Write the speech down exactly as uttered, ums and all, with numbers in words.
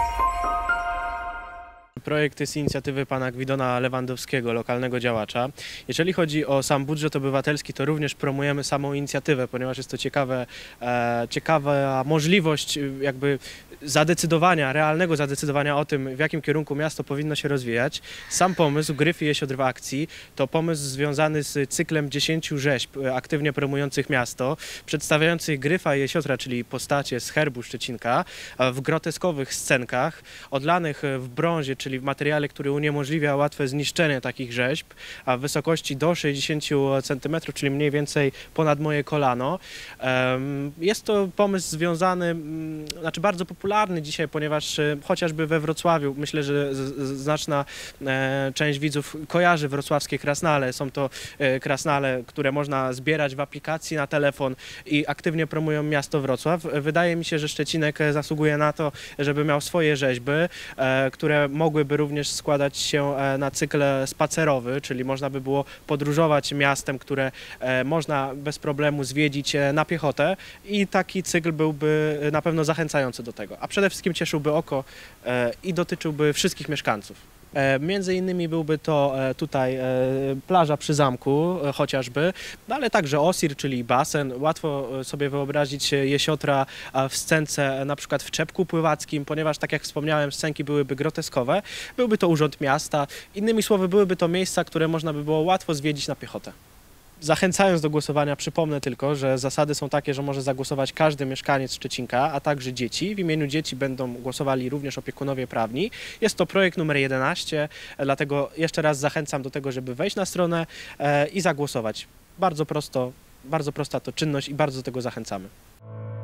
Projekt jest z inicjatywy pana Gwidona Lewandowskiego, lokalnego działacza. Jeżeli chodzi o sam budżet obywatelski, to również promujemy samą inicjatywę, ponieważ jest to ciekawe, e, ciekawa możliwość jakby zadecydowania, realnego zadecydowania o tym, w jakim kierunku miasto powinno się rozwijać. Sam pomysł Gryf i Jesiotr w akcji to pomysł związany z cyklem dziesięciu rzeźb aktywnie promujących miasto, przedstawiających Gryfa i Jesiotra, czyli postacie z herbu Szczecinka, w groteskowych scenkach, odlanych w brązie, czyli w materiale, który uniemożliwia łatwe zniszczenie takich rzeźb, a w wysokości do sześćdziesięciu centymetrów, czyli mniej więcej ponad moje kolano. Jest to pomysł związany, znaczy bardzo popularny dzisiaj, ponieważ chociażby we Wrocławiu, myślę, że znaczna część widzów kojarzy wrocławskie krasnale. Są to krasnale, które można zbierać w aplikacji na telefon i aktywnie promują miasto Wrocław. Wydaje mi się, że Szczecinek zasługuje na to, żeby miał swoje rzeźby, które mogłyby również składać się na cykl spacerowy, czyli można by było podróżować miastem, które można bez problemu zwiedzić na piechotę i taki cykl byłby na pewno zachęcający do tego, a przede wszystkim cieszyłby oko i dotyczyłby wszystkich mieszkańców. Między innymi byłby to tutaj plaża przy zamku chociażby, no ale także Osir, czyli basen. Łatwo sobie wyobrazić Jesiotra w scence na przykład w czepku pływackim, ponieważ tak jak wspomniałem, scenki byłyby groteskowe. Byłby to urząd miasta. Innymi słowy, byłyby to miejsca, które można by było łatwo zwiedzić na piechotę. Zachęcając do głosowania, przypomnę tylko, że zasady są takie, że może zagłosować każdy mieszkaniec Szczecinka, a także dzieci. W imieniu dzieci będą głosowali również opiekunowie prawni. Jest to projekt numer jedenaście, dlatego jeszcze raz zachęcam do tego, żeby wejść na stronę i zagłosować. Bardzo prosto, bardzo prosta to czynność i bardzo do tego zachęcamy.